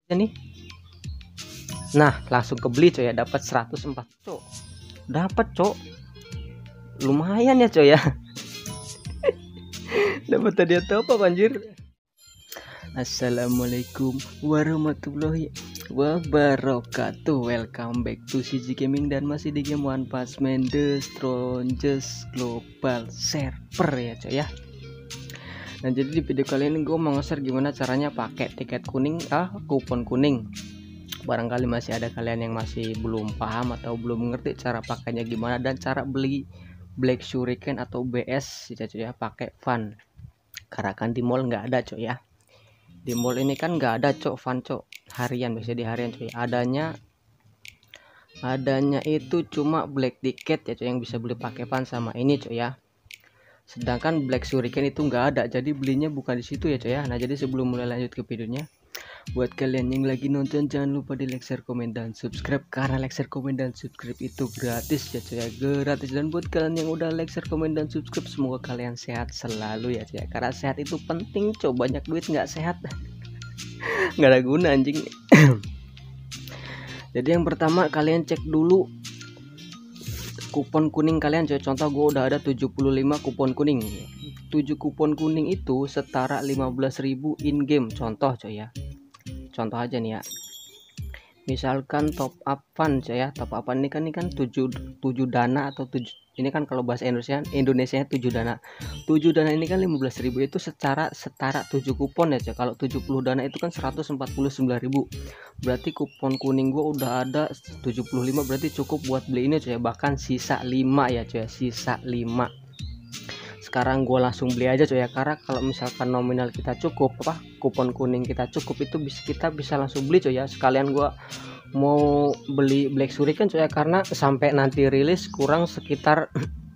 nih. Nah, langsung kebeli coy ya, dapat 104 cok. Dapat cok. Lumayan ya coy ya. Dapat tadi atau apa anjir? Assalamualaikum warahmatullahi wabarakatuh. Welcome back to CG Gaming dan masih di game One Punch Man The Strongest Global Server ya coy ya. Nah, jadi di video kali ini gue mau nge-share gimana caranya pakai tiket kuning, kupon kuning. Barangkali masih ada kalian yang masih belum paham atau belum mengerti cara pakainya gimana dan cara beli Black Shuriken atau BS ya pakai fun. Karena kan di mall nggak ada coy ya. Di mall ini kan nggak ada cok fun cok harian, bisa di harian coy. Adanya itu cuma black ticket ya coy yang bisa beli pakai fun sama ini coy ya. Sedangkan Black Shuriken itu nggak ada, jadi belinya bukan di situ ya coy ya. Nah, jadi sebelum mulai lanjut ke videonya, buat kalian yang lagi nonton jangan lupa di like, share, komen, dan subscribe. Karena like, share, komen, dan subscribe itu gratis ya coy ya, gratis. Dan buat kalian yang udah like, share, komen, dan subscribe, semoga kalian sehat selalu ya coy ya. Karena sehat itu penting coy, banyak duit nggak sehat nggak ada guna anjing. Jadi yang pertama kalian cek dulu kupon kuning kalian coy. Contoh gue udah ada 75 kupon kuning. 7 kupon kuning itu setara 15.000 in game. Contoh coy ya. Contoh aja nih ya. Misalkan top up fun coy ya. Top up fun ini kan 7 dana atau 7, ini kan kalau bahasa Indonesia 7 dana. 7 dana ini kan 15.000 itu setara 7 kupon ya coy. Kalau 70 dana itu kan 149.000. Berarti kupon kuning gua udah ada 75, berarti cukup buat beli ini coy. Bahkan sisa 5 ya coy, sisa 5. Sekarang gue langsung beli aja coy ya, karena kalau misalkan nominal kita cukup, kupon kuning kita cukup, itu kita bisa langsung beli coy ya. Sekalian gue mau beli Black Shuriken coy ya, karena sampai nanti rilis kurang sekitar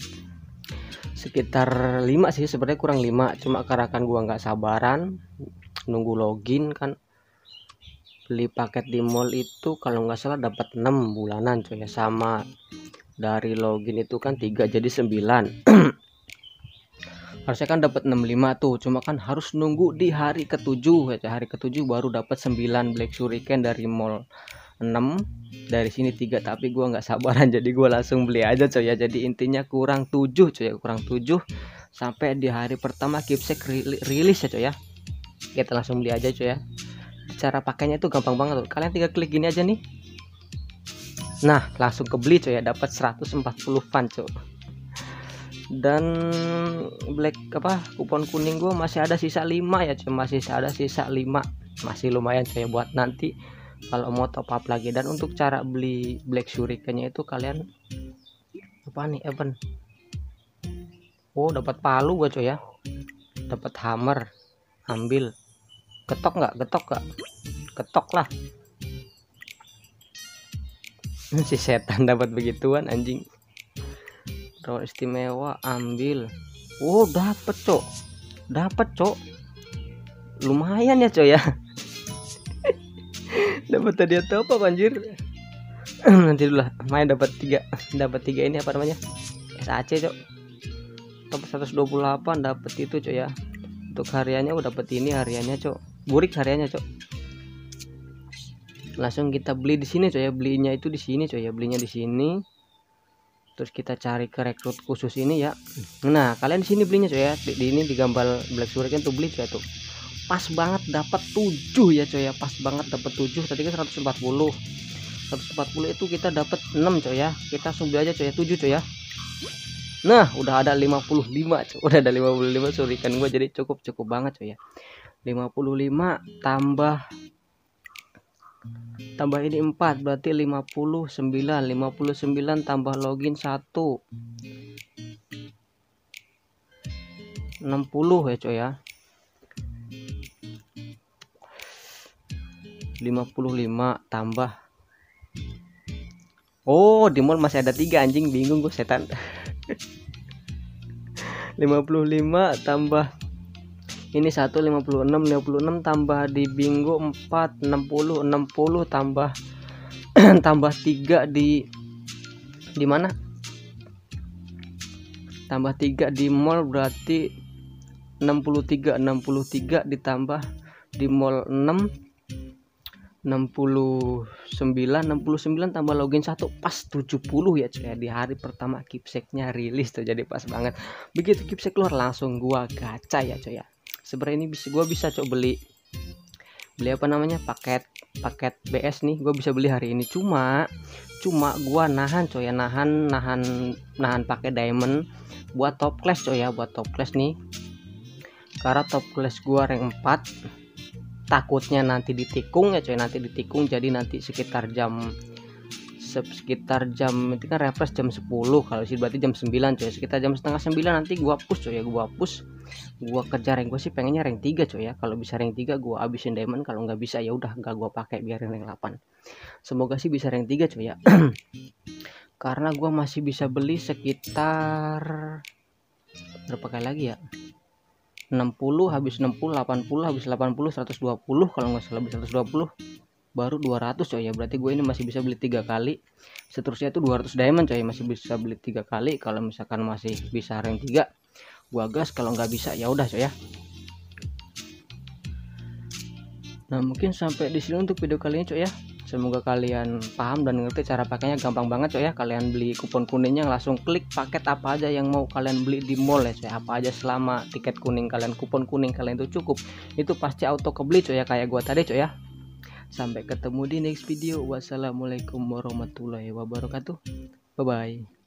5 sih sebenarnya, kurang 5. Cuma karena kan gue nggak sabaran nunggu login kan. Beli paket di mall itu kalau nggak salah dapat 6 bulanan coy ya, sama dari login itu kan 3 jadi 9. Harusnya kan dapat 65 tuh, cuma kan harus nunggu di hari ke-7 ya. Hari ke-7 baru dapat 9 Black Shuriken dari mall 6, dari sini 3, tapi gua nggak sabaran jadi gua langsung beli aja coy ya. Jadi intinya kurang 7 coy ya, kurang 7 sampai di hari pertama Keepsake rilis ya coy ya. Kita langsung beli aja coy ya. Cara pakainya itu gampang banget tuh. Kalian tinggal klik gini aja nih. Nah, langsung kebeli coy ya, dapat 140 fun coy. Dan black kupon kuning gue masih ada sisa 5 ya coy, masih ada sisa 5, masih lumayan coy buat nanti kalau mau top up lagi. Dan untuk cara beli Black Shuriken-nya itu kalian event. Oh, dapat palu gue coy ya, dapat hammer, ambil. Getok nggak, getok lah. Si setan dapat begituan anjing. Roll istimewa, ambil. Oh, dapat cok, lumayan ya coy ya. Dapat tadi atau apa anjir? Nanti dulu lah, main dapat 3 ini apa namanya, SAC cok, top 128 dapat itu coy ya. Untuk hariannya udah dapat ini hariannya cok, burik hariannya cok. Langsung kita beli di sini coy ya, belinya itu di sini coy ya, belinya di sini. Terus kita cari ke rekrut khusus ini ya. Nah, kalian di sini belinya coy ya. Di ini di gambar Black Shuriken tuh beli coy tuh. Pas banget dapat 7 ya coy ya. Pas banget dapat 7. Tadi kan 140. 140 itu kita dapat 6 coy ya. Kita langsung beli aja coy ya, 7 coy ya. Nah, udah ada 55 coy. Udah ada 55 Shuriken gua, jadi cukup banget coy ya. 55 tambah ini 4 berarti 59 tambah login 1 60 ya coy ya. 55 tambah, oh di mall masih ada 3 anjing, bingung gue setan. 55 tambah ini 1, 56 tambah di bingo 4, 60 tambah tambah 3 di mana, tambah 3 di mall berarti 63 ditambah di mall 6 69 tambah login 1 pas 70 ya coy ya. Di hari pertama Keepsake-nya rilis tuh, jadi pas banget. Begitu Keepsake keluar langsung gua gacha ya coy ya. Sebenarnya ini gua bisa coba beli apa namanya, paket BS nih, gua bisa beli hari ini. Cuma gua nahan coy ya, nahan pakai diamond buat top class coy ya, buat top class nih. Karena top class gua rank 4, takutnya nanti ditikung ya coy, nanti ditikung. Jadi nanti sekitar jam itu kan refresh jam 10, kalau sih berarti jam 9 coy, sekitar jam setengah 9 nanti gua push coy ya, gua kejar rank. Gua sih pengennya rank 3 coy ya, kalau bisa rank 3 gua habisin diamond, kalau nggak bisa ya udah nggak gua pakai, biarin rank 8. Semoga sih bisa rank 3 coy ya. Karena gua masih bisa beli sekitar berapa kali lagi ya, 60 habis 60, 80 habis 80, 120 kalau nggak salah, habis 120 baru 200 coy ya. Berarti gue ini masih bisa beli 3 kali, seterusnya itu 200 diamond coy, masih bisa beli 3 kali. Kalau misalkan masih bisa rank 3 gua gas, kalau nggak bisa ya udah coy ya. Nah mungkin sampai di sini untuk video kali ini coy ya. Semoga kalian paham dan ngerti cara pakainya, gampang banget coy ya. Kalian beli kupon kuningnya langsung klik paket apa aja yang mau kalian beli di mall ya coy. Apa aja selama tiket kuning kalian, kupon kuning kalian itu cukup, itu pasti auto kebeli coy ya, kayak gua tadi coy ya. Sampai ketemu di next video. Wassalamualaikum warahmatullahi wabarakatuh. Bye bye.